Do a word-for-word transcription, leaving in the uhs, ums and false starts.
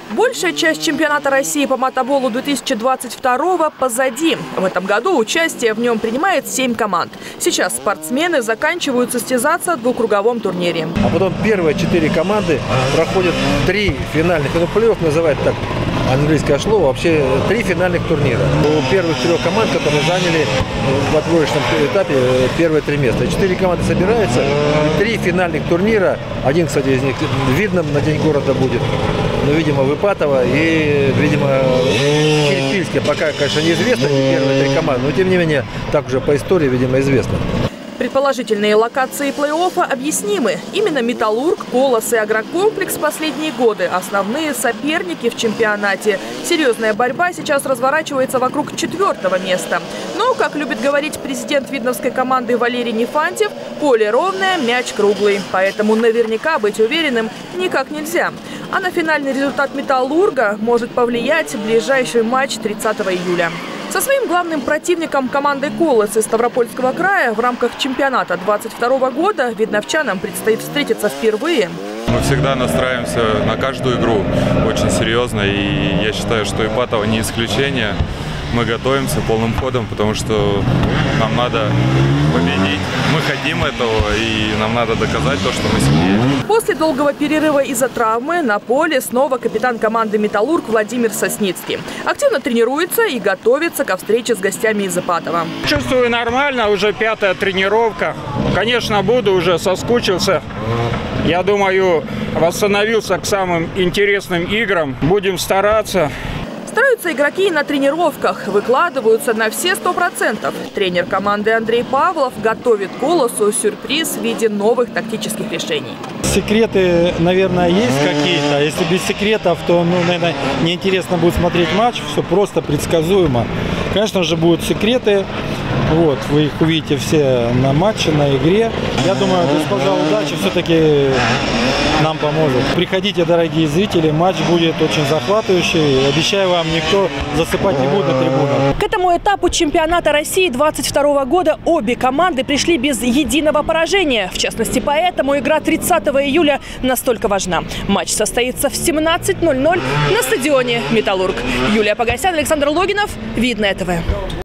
Большая часть чемпионата России по мотоболу две тысячи двадцать второго позади. В этом году участие в нем принимает семь команд. Сейчас спортсмены заканчивают состязаться в двухкруговом турнире. А потом первые четыре команды проходят три финальных, ну плей-офф называют так, английское слово, вообще три финальных турнира. У первых трех команд, которые заняли в отборочном этапе первые три места. Четыре команды собираются, три финальных турнира. Один, кстати, из них видно на День города будет. Ну, видимо, в Ипатово и, видимо, в Кирпильске. Пока, конечно, неизвестно первые три команды, но, тем не менее, так уже по истории, видимо, известно. Предположительные локации плей-оффа объяснимы. Именно «Металлург», «Колос» и «Агрокомплекс» в последние годы – основные соперники в чемпионате. Серьезная борьба сейчас разворачивается вокруг четвертого места. Но, как любит говорить президент видновской команды Валерий Нефантьев, поле ровное, мяч круглый. Поэтому наверняка быть уверенным никак нельзя. А на финальный результат «Металлурга» может повлиять ближайший матч тридцатого июля. Со своим главным противником командой «Колос» из Ставропольского края в рамках чемпионата двадцать второго года видновчанам предстоит встретиться впервые. Мы всегда настраиваемся на каждую игру очень серьезно, и я считаю, что Ипатово не исключение. Мы готовимся полным ходом, потому что нам надо победить. Мы хотим этого, и нам надо доказать то, что мы сильнее. После долгого перерыва из-за травмы на поле снова капитан команды «Металлург» Владимир Сосницкий. Активно тренируется и готовится ко встрече с гостями из Ипатова. Чувствую нормально, уже пятая тренировка. Конечно, буду, уже соскучился. Я думаю, восстановился к самым интересным играм. Будем стараться. Стараются игроки и на тренировках, выкладываются на все сто процентов. Тренер команды Андрей Павлов готовит «Колосу» сюрприз в виде новых тактических решений. Секреты, наверное, есть какие-то. Если без секретов, то, ну, наверное, неинтересно будет смотреть матч. Все просто предсказуемо. Конечно же, будут секреты. Вот, вы их увидите все на матче, на игре. Я думаю, госпожа удачи все-таки нам поможет. Приходите, дорогие зрители, матч будет очень захватывающий. Обещаю вам, никто засыпать не будет на трибунах. К этому этапу чемпионата России двадцать второго года обе команды пришли без единого поражения. В частности, поэтому игра тридцатого июля настолько важна. Матч состоится в семнадцать ноль ноль на стадионе «Металлург». Юлия Погосян, Александр Логинов, Видное ТВ.